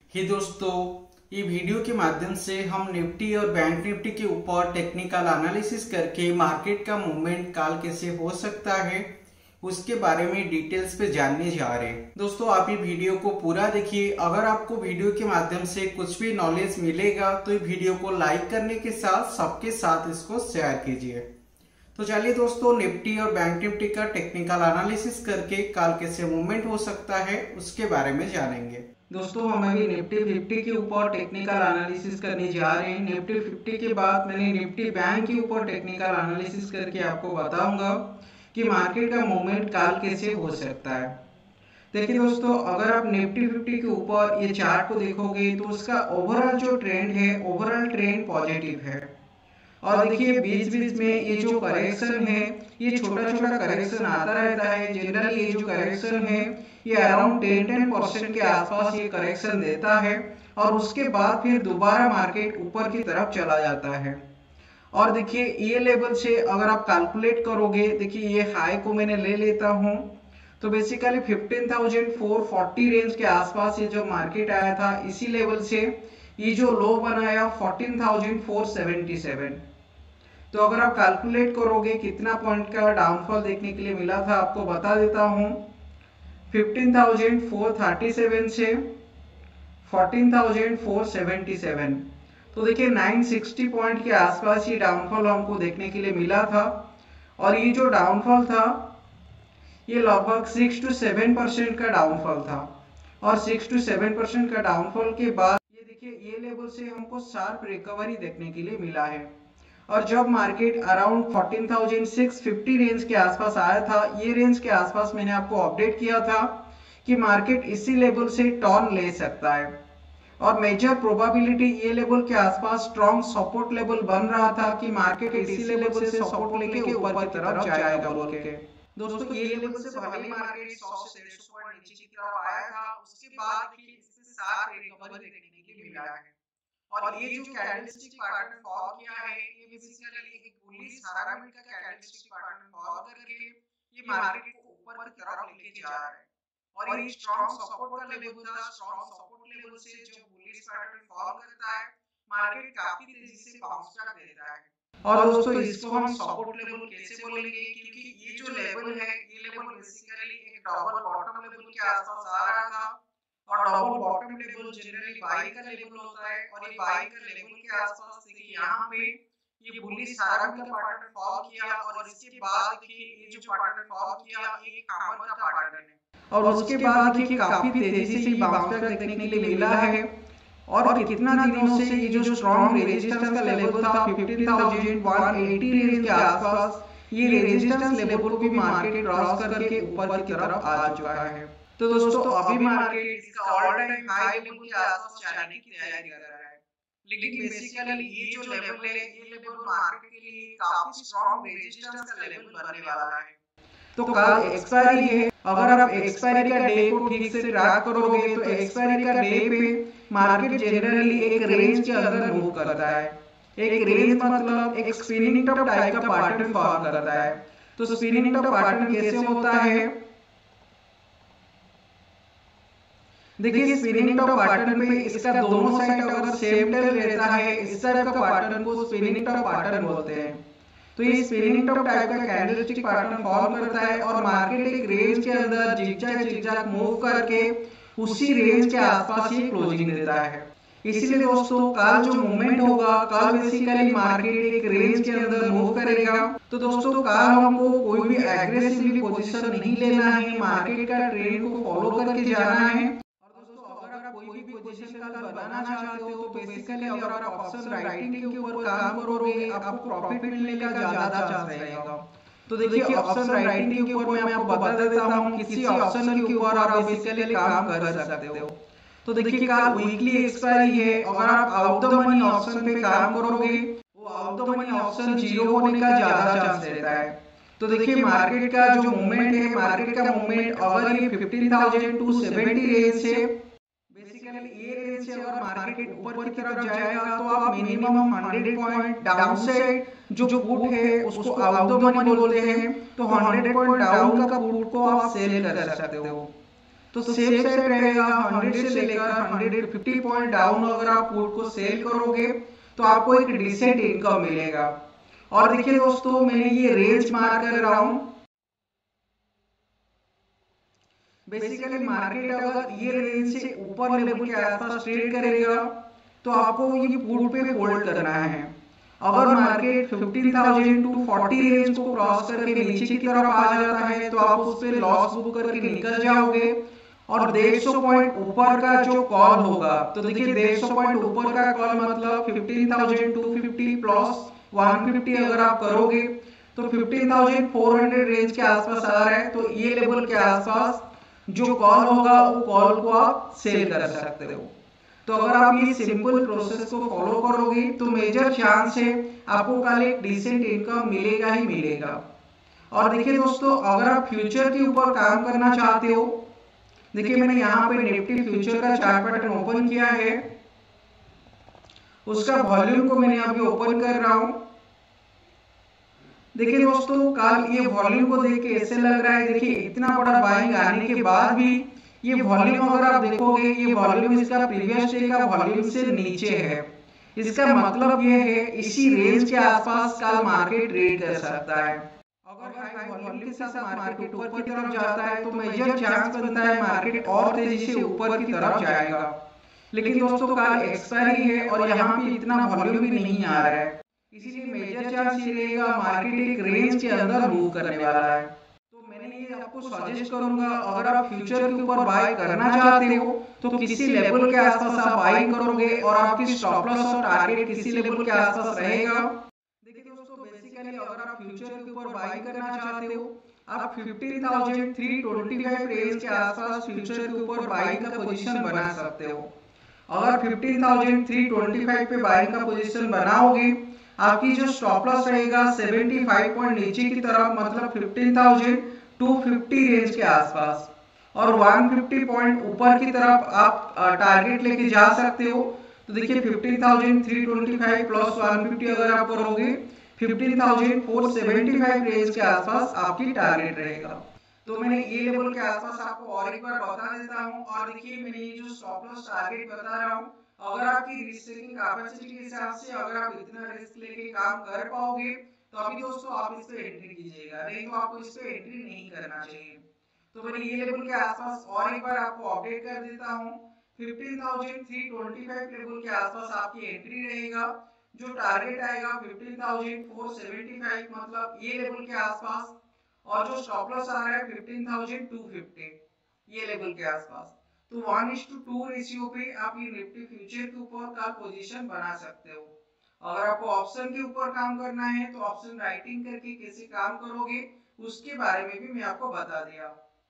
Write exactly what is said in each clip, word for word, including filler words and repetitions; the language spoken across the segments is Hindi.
ही दोस्तों, ये वीडियो के माध्यम से हम निफ्टी और बैंक निफ्टी के ऊपर टेक्निकल एनालिसिस करके मार्केट का मूवमेंट काल कैसे हो सकता है उसके बारे में डिटेल्स पे जानने जा रहे हैं। दोस्तों, आप ये वीडियो को पूरा देखिए। अगर आपको वीडियो के माध्यम से कुछ भी नॉलेज मिलेगा तो ये वीडियो को लाइक करने के साथ सबके साथ इसको शेयर कीजिए। तो चलिए दोस्तों, निफ्टी और बैंक निफ्टी का टेक्निकल एनालिसिस करके काल कैसे मूवमेंट हो सकता है उसके बारे में जानेंगे। दोस्तों, हम अभी निफ्टी फिफ्टी के ऊपर टेक्निकल एनालिसिस करने जा रहे हैं। निफ्टी फिफ्टी के बाद मैंने निफ्टी बैंक के ऊपर टेक्निकल एनालिसिस करके आपको बताऊंगा कि मार्केट का मूवमेंट काल कैसे हो सकता है। देखिए दोस्तों, अगर आप निफ्टी फिफ्टी के ऊपर ये चार्ट को देखोगे तो उसका ओवरऑल जो ट्रेंड है, ओवरऑल ट्रेंड पॉजिटिव है। और देखिए बीच बीच में ये जो करेक्शन है, ये छोटा छोटा करेक्शन आता रहता है। जनरली ये जो करेक्शन है ये अराउंड टेन टेन परसेंट के आसपास ये करेक्शन देता है और उसके बाद फिर दोबारा मार्केट ऊपर की तरफ चला जाता है। और देखिए ये लेवल से अगर आप कैलकुलेट करोगे, देखिए ये हाई को मैंने ले लेता हूँ तो basically fifteen thousand four forty range के आसपास ये जो मार्केट आया था, इसी लेवल से ये जो लो बनाया fourteen thousand four seventy seven. तो अगर आप कैलकुलेट करोगे कितना पॉइंट का डाउनफॉल देखने के लिए मिला था, आपको बता देता हूँ। Fifteen thousand four thirty seven से fourteen thousand four seventy seven. तो देखिए नाइन सिक्सटी पॉइंट के आसपास ये डाउनफॉल हमको देखने के लिए मिला था। और ये जो डाउनफॉल था ये लगभग सिक्स टू सेवन परसेंट का डाउनफॉल था। और सिक्स टू सेवन परसेंट का डाउनफॉल के बाद ये देखिए ये लेवल से हमको शार्प रिकवरी देखने के लिए मिला है। और जब market around fourteen thousand six fifty range के आसपास आया था, ये रेंज के आसपास मैंने आपको अपडेट किया था कि मार्केट इसी लेवल से टर्न ले सकता है। और मेजर प्रोबेबिलिटी ये लेवल के आसपास स्ट्रॉन्ग सपोर्ट लेवल बन रहा था कि मार्केट इसी लेवल से सपोर्ट लेके ऊपर की तरफ जाएगा बोल के। दोस्तों, ये लेवल से भले मार्केट सौ से डेढ़ सौ पॉइंट नीचे की तरफ आया था, उसके बाद भी इससे शार्प रिकवरी देखने के लिए मिला है। और ये जो कैंडलस्टिक पैटर्न फॉर्म किया है, ये बेसिकली एक बुलिश हैरामिड का कैंडलस्टिक पैटर्न फॉर्म करके ये मार्केट को ऊपर की तरफ लेके जा रहा है। और ये स्ट्रॉन्ग सपोर्ट का लेवल था। स्ट्रॉन्ग सपोर्ट लेवल से जो बुलिश पैटर्न फॉर्म करता है, मार्केट काफी तेजी से बाउंस बैक देता है। और दोस्तों, इसको हम सपोर्ट लेवल कैसे बोलेंगे, क्योंकि ये जो लेवल है, ये लेवल बेसिकली एक डबल बॉटम लेवल के आसपास आ रहा था। और double bottom level generally buy का लेवल होता है। और ये बाई का लेवल के आसपास देखिए यहाँ पे ये बुलिश हैरामिड का पैटर्न फॉर्म किया। और इसके बाद देखिए ये जो पैटर्न फॉर्म किया, ये एक हैमर का पैटर्न है। और उसके बाद देखिए काफी तेजी से बाउंस बैक देखने के लिए मिला है। और कितना दिनों से ये जो स्ट्रॉन्ग रेजिस्टेंस का लेवल था fifteen thousand one eighty range के आसपास, ये रेजिस्टेंस लेवल को भी मार्केट क्रॉस करके ऊपर की तरफ आ चुका है। तो दोस्तों, अभी मार्केट इसका ऑल टाइम हाई लेवल के आसपास जाने की तैयारी कर रहा है। लेकिन बेसिकली ये जो लेवल है, ये लेवल मार्केट के लिए काफी स्ट्रॉन्ग रेजिस्टेंस का लेवल बनने वाला है। तो कल एक्सपायरी है। अगर आप एक्सपायरी का डे को ठीक से ट्रैक करोगे तो एक्सपायरी का डे पे मार्केट जनरली एक रेंज के अंदर मूव करता है। एक रेंज मतलब एक स्पिनिंग टॉप टाइप का पैटर्न फॉर्म करता है। तो स्पिनिंग टॉप पैटर्न कैसे होता है, देखिए स्पिनिंग टॉप पैटर्न पे इसका दोनों साइड अगर सेम टेल रहता है, इस टाइप का पैटर्न को स्पिनिंग टॉप पैटर्न बोलते हैं। तो ये स्पिनिंग टॉप टाइप का कैंडलस्टिक पैटर्न फॉर्म करता है और मार्केट एक रेंज के अंदर जिगजैग जिगजैग मूव करके उसी रेंज के आसपास ये क्लोजिंग देता है। इसलिए दोस्तों, कल जो मूवमेंट होगा, कल बेसिकली मार्केट एक रेंज के अंदर मूव करेगा। तो दोस्तों, कल हमको कोई भी एग्रेसिवली पोजीशन नहीं लेना है, मार्केट का ट्रेंड को फॉलो करके जाना है। कोई भी पोजीशन कल बनाना चाहते हो तो बेसिकली अगर आप ऑप्शन राइटिंग के ऊपर काम करोगे, आपको प्रॉफिट मिलने का ज्यादा चांस रहेगा। तो देखिए ऑप्शन राइटिंग के ऊपर मैं आपको बता देता हूँ किसी ऑप्शन के ऊपर आप बेसिकली काम कर सकते हो। तो देखिए कल वीकली एक्सपायरी है। अगर आप आउट द मनी ऑप्शन पे काम करोगे, वो out the money option zero होने का ज्यादा चांस रहता है। तो देखिए मार्केट का जो मूवमेंट है, मार्केट का मूवमेंट अगर ये fifteen thousand two seventy range से बेसिकली ये रेंज से अगर मार्केट ऊपर की तरफ जाएगा तो आप minimum hundred point down side जो पुट है उसको आउट द मनी बोलते हैं। तो हंड्रेड पॉइंट डाउन का पुट को आप सेल कर सकते हो। तो सेफ साइड रहेगा हंड्रेड से लेकर हंड्रेड फिफ्टी पॉइंट डाउन अगर आप पुट को सेल करोगे तो आपको एक डिसेंट इनकम मिलेगा। और देखिए दोस्तों, मैंने ये रेंज मार्क कर रहा हूं। बेसिकली मार्केट अगर ये रेंज से ऊपर लेवल के आसपास ट्रेड करेगा तो आपको ये पुट पे होल्ड करना है। अगर market fifteen thousand two forty range को क्रॉस करके नीचे की तरफ आ जाता है तो आप उस पे लॉस बुक करके निकल जाओगे। और डेढ़ सौ पॉइंट ऊपर का जो कॉल होगा, तो देखिए डेढ़ सौ पॉइंट ऊपर का कॉल मतलब fifteen thousand two fifty plus one fifty अगर आप करोगे तो fifteen thousand four hundred range के आसपास आ रहा है। तो ये लेवल के आसपास जो कॉल होगा वो कॉल को आप सेल कर सकते हो। तो अगर आप ये सिंपल प्रोसेस को फॉलो करोगे तो मेजर चांस है आपको कल एक डिसेंट इनकम मिलेगा ही मिलेगा। और देखिए दोस्तों, अगर आप फ्यूचर के ऊपर काम करना चाहते हो, देखिए मैंने यहाँ पे निफ्टी फ्यूचर का चार्ट पैटर्न ओपन किया है, उसका वॉल्यूम को मैंने अभी ओपन कर रहा हूं। देखिए दोस्तों, कल ये वॉल्यूम को देख के ऐसे लग रहा है, देखिए इतना बड़ा बाइंग आने के बाद भी ये वॉल्यूम अगर आप देखोगे, ये वॉल्यूम इसका प्रीवियस डे का वॉल्यूम से नीचे है। इसका मतलब ये है इसी रेंज के आसपास कल मार्केट ट्रेड कर सकता है। अगर हाई वॉल्यूम के साथ मार्केट ऊपर की तरफ जाता है तो मेजर चांस बनता है मार्केट और तेजी से ऊपर की तरफ जाएगा। लेकिन दोस्तों, कल एक्सपायरी है और यहाँ पे इतना वॉल्यूम भी नहीं आ रहा है, इसीलिए मेजर चांस ये रहेगा मार्केट एक रेंज के अंदर मूव करने वाला है। तो मैंने ये आपको सजेस्ट करूंगा, अगर आप फ्यूचर के ऊपर बाय करना चाहते हो तो किसी लेवल के आसपास आप बाइंग करोगे और आपकी स्टॉप लॉस और टारगेट किसी लेवल के आसपास रहेगा। देखिए दोस्तों, बेसिकली अगर आप फ्यूचर के ऊपर बाइंग करना चाहते हो, आप fifteen thousand three twenty five range के आसपास फ्यूचर के ऊपर बाइंग का पोजीशन बना सकते हो। अगर fifteen thousand three twenty five पे बाइंग का पोजीशन बनाओगे, आपकी जो स्टॉप लॉस रहेगा पचहत्तर पॉइंट नीचे की तरफ, मतलब fifteen thousand two fifty range के आसपास, और एक सौ पचास पॉइंट ऊपर की तरफ आप टारगेट लेके जा सकते हो। तो देखिए fifteen thousand three twenty five plus एक सौ पचास अगर आप करोगे, fifteen thousand four seventy five range के आसपास आपकी टारगेट रहेगा। तो मैंने ये लेवल के आसपास आपको और एक बार बता देता हूँ। और देखिए मैंने ये जो स्टॉप लॉस टारगेट बता रहा हूँ, अगर आपकी रिस्क टेकिंग कैपेसिटी के हिसाब से अगर आप इतना रिस्क लेके काम कर पाओगे तो अभी दोस्तों आप इस पे एंट्री कीजिएगा, नहीं तो आपको इस पे एंट्री नहीं करना चाहिए। तो मैंने ये लेवल के आसपास और एक बार आपको अपडेट कर देता हूँ, fifteen thousand three twenty five level के आसपास आपकी एंट्री रहेगा। जो टारगेट आएगा fifteen thousand four seventy five, मतलब ये लेवल के आसपास, और जो स्टॉप लॉस आ रहा है फिफ्टीन थाउजेंड टू फिफ्टी, ये लेवल के आसपास। तो one is to two ratio पे आप ये निफ्टी फ्यूचर के ऊपर का पोजीशन बना सकते हो। अगर आपको ऑप्शन के ऊपर काम करना है तो ऑप्शन राइटिंग करके कैसे काम करोगे उसके बारे में भी मैं आपको बता दिया।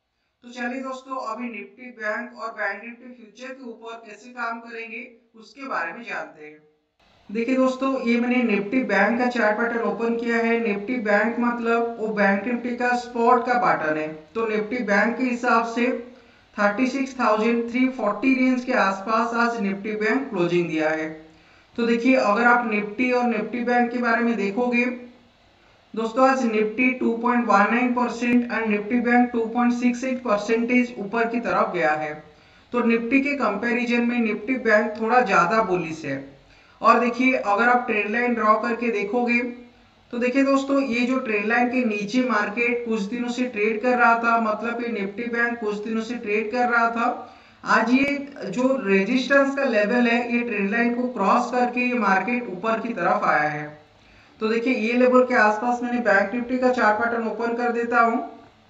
तो चलिए दोस्तों, अभी निफ्टी बैंक और बैंक निफ्टी फ्यूचर के ऊपर कैसे काम करेंगे उसके बारे में जानते हैं। देखिए दोस्तों, ये मैंने निफ्टी बैंक का चार्ट पैटर्न ओपन किया है। निफ्टी बैंक मतलब वो बैंक निफ्टी का स्पॉट का पैटर्न है। तो निफ्टी बैंक के हिसाब से thirty six thousand three forty range के आसपास आज निफ्टी बैंक क्लोजिंग दिया है। तो देखिए, अगर आप निफ्टी और निफ्टी बैंक के बारे में देखोगे दोस्तों, आज Nifty two point one nine percent और Nifty bank two point six eight percentage ऊपर की तरफ गया है। तो निफ्टी के कंपैरिजन में निफ्टी बैंक थोड़ा ज्यादा बुलिश है। और देखिए, अगर आप ट्रेंड लाइन ड्रॉ करके देखोगे तो देखिए दोस्तों, ये जो ट्रेंड लाइन के नीचे मार्केट कुछ दिनों से ट्रेड कर रहा था, मतलब ये निफ्टी बैंक कुछ दिनों से ट्रेड कर रहा था। आज ये जो रेजिस्टेंस का लेवल है, ये ट्रेंड लाइन को क्रॉस करके ये मार्केट ऊपर की तरफ आया है। तो देखिए, ये लेवल के आसपास मैंने बैंक निफ्टी का चार्ट पैटर्न ओपन कर देता हूं।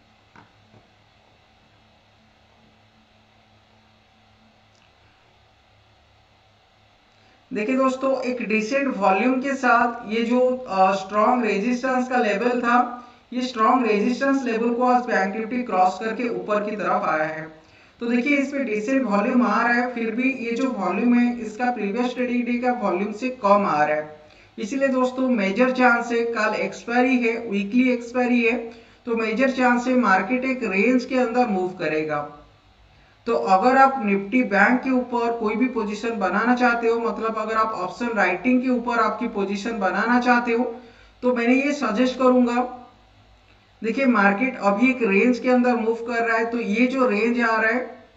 देखिए दोस्तों, एक डिसेंट वॉल्यूम के साथ ये जो स्ट्रॉन्ग रेजिस्टेंस का लेवल था, ये स्ट्रॉन्ग रेजिस्टेंस लेवल को आज बैंक निफ्टी क्रॉस करके ऊपर की तरफ आया है। तो देखिए, इस पे डिसेंट वॉल्यूम आ रहा है, फिर भी ये जो वॉल्यूम है इसका प्रीवियस ट्रेडिंग डे का वॉल्यूम से कम आ रहा है। इसीलिए दोस्तों मेजर चांस है, कल एक्सपायरी है, वीकली एक्सपायरी है, तो मेजर चांस है मार्केट एक रेंज के अंदर मूव करेगा। तो अगर आप निफ्टी बैंक के ऊपर कोई भी पोजीशन बनाना चाहते हो, मतलब अगर आप ऑप्शन राइटिंग के ऊपर आपकी पोजीशन बनाना चाहते हो, तो मैंने ये सजेस्ट करूंगा, देखिए मार्केट अभी एक रेंज के अंदर मूव कर रहा है। तो ये जो रेंज आ रहा है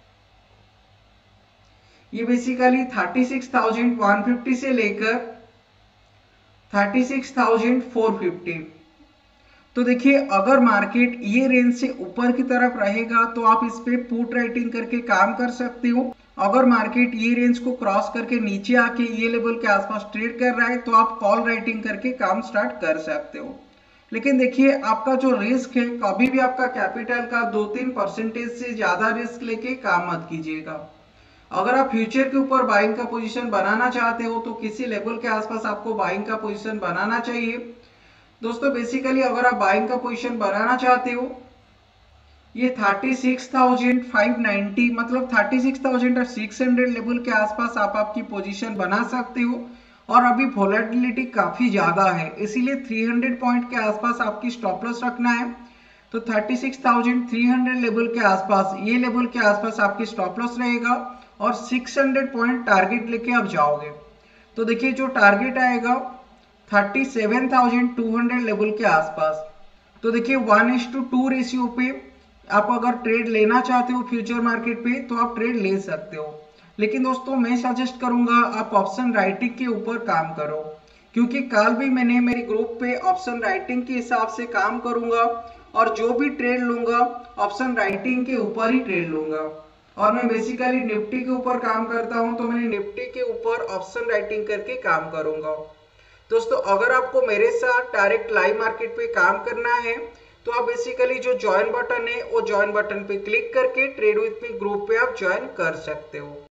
ये basically thirty six thousand one fifty से लेकर thirty six thousand four fifty. तो देखिए अगर मार्केट ये रेंज से ऊपर की तरफ रहेगा तो आप इस पे पुट राइटिंग करके काम कर सकते हो। अगर मार्केट ये रेंज को क्रॉस करके नीचे आके ये लेवल के आसपास ट्रेड कर रहा है तो आप कॉल राइटिंग करके काम स्टार्ट कर सकते हो। लेकिन देखिए आपका जो रिस्क है, कभी भी आपका कैपिटल का दो तीन परसेंटेज से ज्यादा रिस्क लेके काम मत कीजिएगा। अगर आप फ्यूचर के ऊपर बाइंग का पोजीशन बनाना चाहते हो तो किसी लेवल के आसपास आपको बाइंग का पोजीशन बनाना चाहिए। दोस्तों बेसिकली अगर आप बाइंग का पोजीशन बनाना चाहते हो, ये thirty six thousand five ninety मतलब thirty six thousand six hundred level के आसपास आप आपकी पोजीशन बना सकते हो। और अभी वोलेटिलिटी काफी ज्यादा है, इसीलिए थ्री हंड्रेड पॉइंट के आसपास आपकी स्टॉप लॉस रखना है। तो thirty six thousand three hundred level के आसपास, ये लेवल के आसपास आपकी स्टॉप लॉस रहेगा और सिक्स हंड्रेड पॉइंट टारगेट लेके आप जाओगे। तो देखिए जो टारगेट आएगा thirty seven thousand two hundred level के आसपास। तो देखिए one is to two ratio पे आप अगर ट्रेड लेना चाहते हो फ्यूचर मार्केट पे तो आप ट्रेड ले सकते हो। लेकिन दोस्तों मैं सजेस्ट करूंगा आप ऑप्शन राइटिंग के ऊपर काम करो, क्योंकि कल भी मैंने मेरे ग्रुप पे ऑप्शन राइटिंग के हिसाब से काम करूंगा और जो भी ट्रेड लूंगा ऑप्शन राइटिंग के ऊपर ही ट्रेड लूंगा। और मैं बेसिकली निफ्टी के ऊपर काम करता हूं तो मैं निफ्टी के ऊपर ऑप्शन राइटिंग करके काम करूंगा। दोस्तों अगर आपको मेरे साथ डायरेक्ट लाइव मार्केट पे काम करना है तो आप बेसिकली जो ज्वाइन बटन है वो ज्वाइन बटन पे क्लिक करके ट्रेड विथ मी ग्रुप पे आप ज्वाइन कर सकते हो।